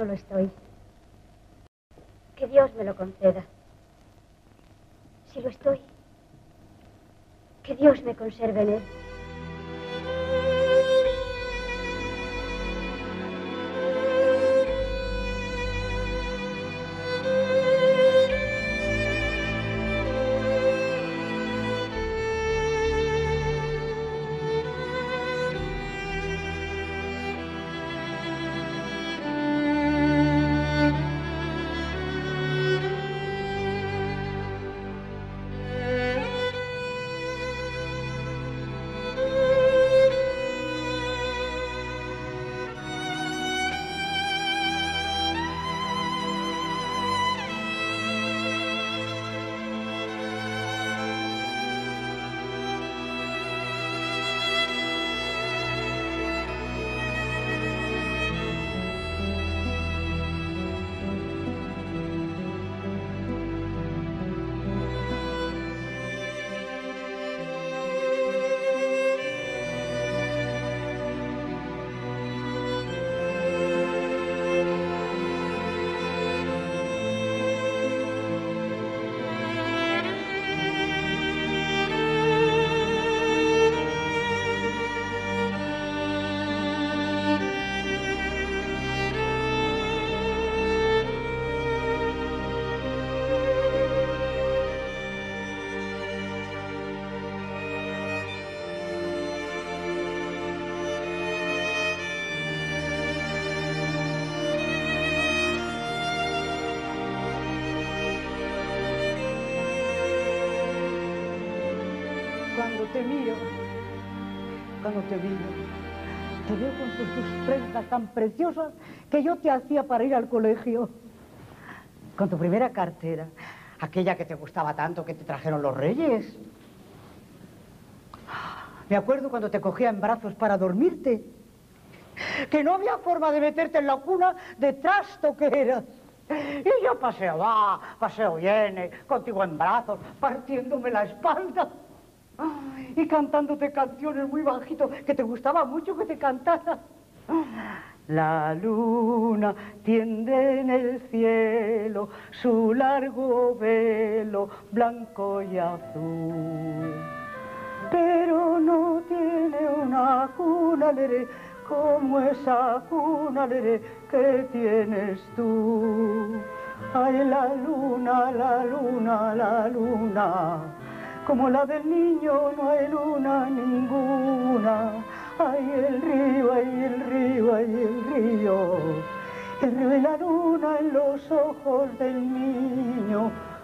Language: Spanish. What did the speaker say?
lo estoy. Que Dios me lo conceda. Si lo estoy, que Dios me conserve en él. Cuando te miro, te veo con tus trenzas tan preciosas que yo te hacía para ir al colegio. Con tu primera cartera, aquella que te gustaba tanto que te trajeron los reyes. Me acuerdo cuando te cogía en brazos para dormirte, que no había forma de meterte en la cuna de trasto que eras. Y yo paseo va, paseo viene, contigo en brazos, partiéndome la espalda. Y cantándote canciones muy bajito, que te gustaba mucho que te cantara. La luna tiende en el cielo su largo velo blanco y azul, pero no tiene una cuna, leré, como esa cuna, leré, que tienes tú. Ay, la luna, la luna, la luna, como la del niño no hay luna ninguna. Ay, el río, ay, el río, ay, el río. El río y la luna en los ojos del niño.